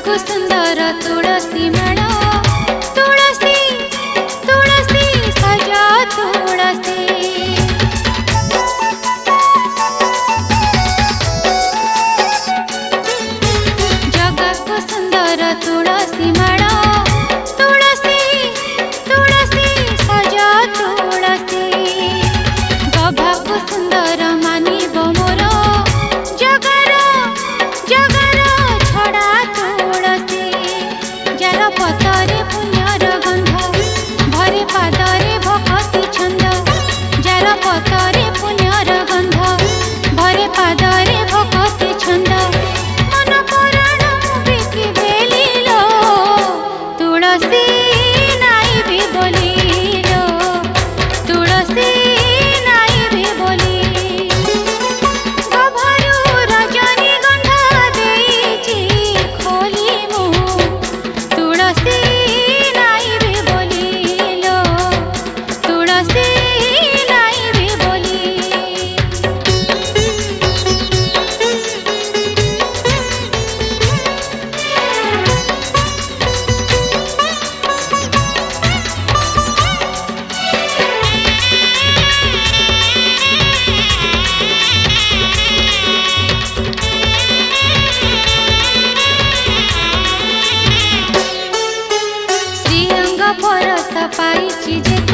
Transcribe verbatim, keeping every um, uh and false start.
जगाକୁ सुंदर तुलसी माळ तुलसी तुलसी सजा तुलसी जगाକୁ सुंदर तुलसी माळ तुलसी तुलसी सजा तुलसी गभाକୁ सुंदर मानिब मोर जगार जगार छड़ा तुलसी जार पतरे पुण्यर गंध भरे पादरे भक्ति छंद जार पतरे पुण्यर गंध भरे पादरे भक्ति छंद मन प्राण बिकी भेलिलो तुलसी नाई भी बोलिलो तुलसी नाई भी बोली गभारू रजनी गंधा देइछि खोली मु तुलसी नाई भी बोलिलो तुलसी नाई भी बोली श्रीअंग परस पाइछि जे